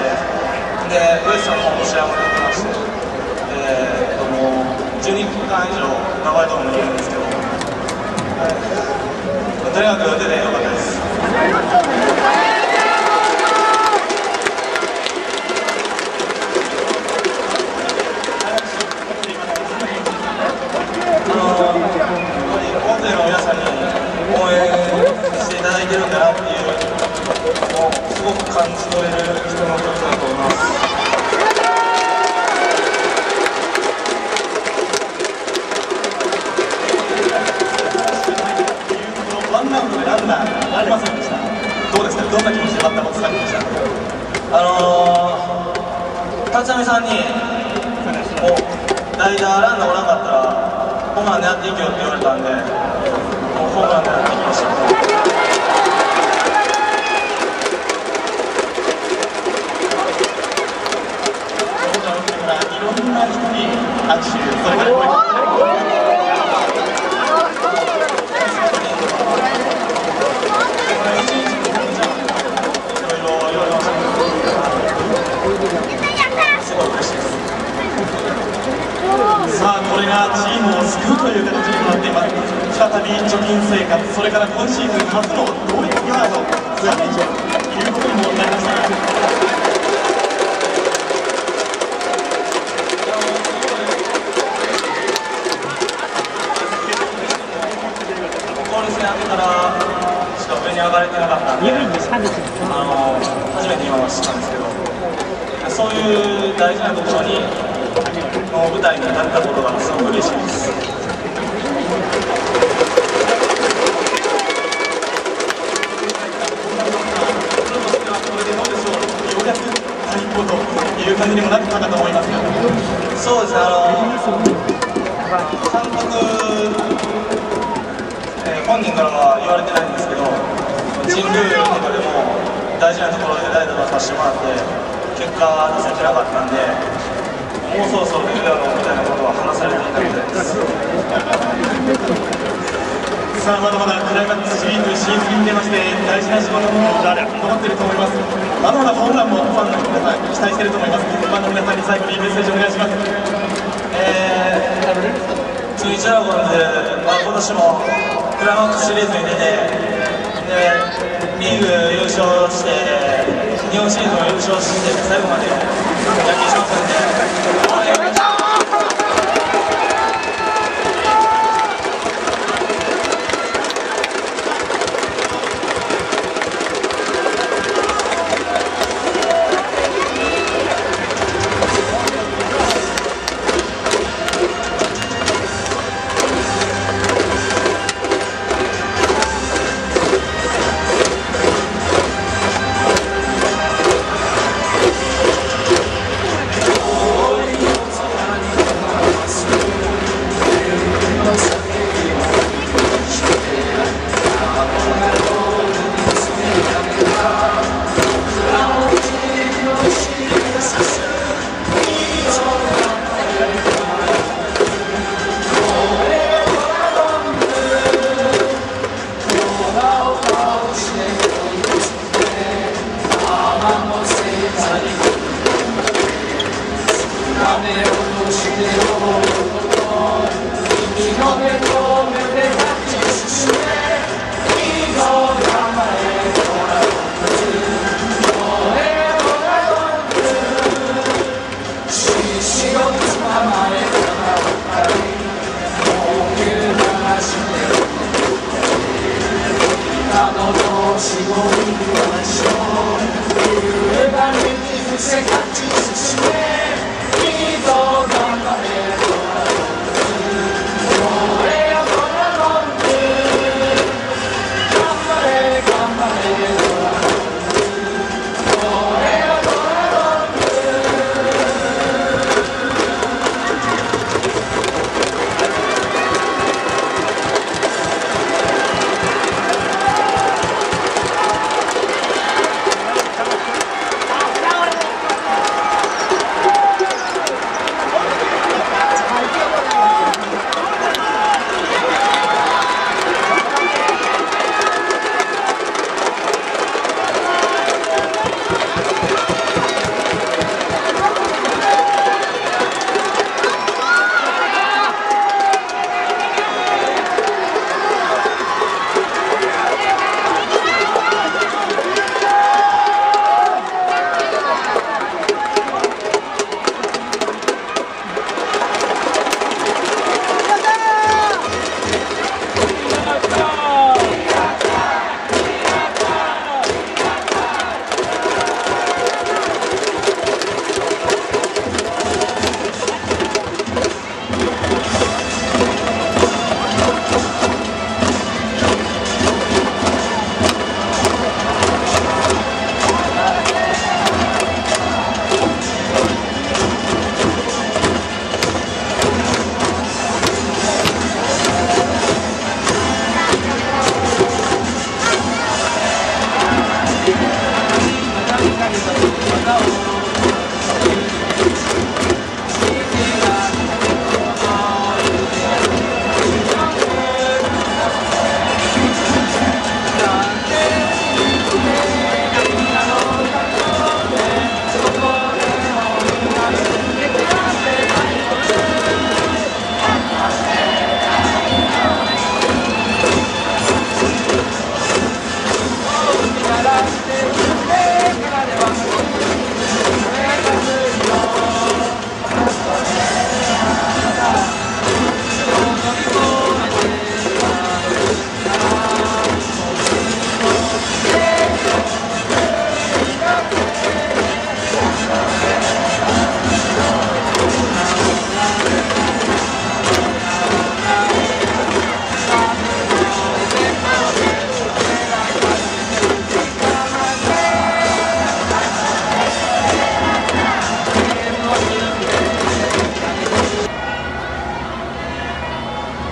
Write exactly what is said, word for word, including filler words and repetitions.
、でウエストの方も試合も出てまして、えー、ともうじゅうにふんかん以上長いところにいるんですけど、はい、とにかく出てよかったです。いるんだなっていうのをすごく感じ取れる人の一つだと思います。ワンアウトでランナーありませんでした。どうですか、どんな気持ちでバッターボックス入ってました？あのー、立浪さんにもう代打ランナーおらんかったらホームラン狙っていけよって言われたんで、もうホームラン狙っていきました。いろんな人に握手、それからこれさあ、これがチームを救うという形になっています。再び貯金生活、それから今シーズン初の同一ヤードさん連勝ということにもなりました。上がれてなかったんで、あの初めて今は知ったんですけど、そういう大事なところにの舞台に立ったことがすごく嬉しいです。これでどうでしょう、ようやく最高という感じにもなったかと思いますが、そうですね、あの監督、えー、本人からは言われてないんですけど、神宮とかでも大事なところで代打出させてもらって結果出せてなかったんで、もうそろそろ出るだろうみたいなことは話されていたみたいです。さあ、まだまだクライマックスシリーズ進出に出まして大事な仕事も残っていると思います。まだまだホームランもファンの皆さん期待していると思います。ファンの皆さんに最後にメッセージお願いします。えー、中日ドラゴンズ、まあ、今年もクライマックスシリーズに出てリーグ優勝して、日本シリーズも優勝して、最後まで野球しますので、応援お願いします。世界中進め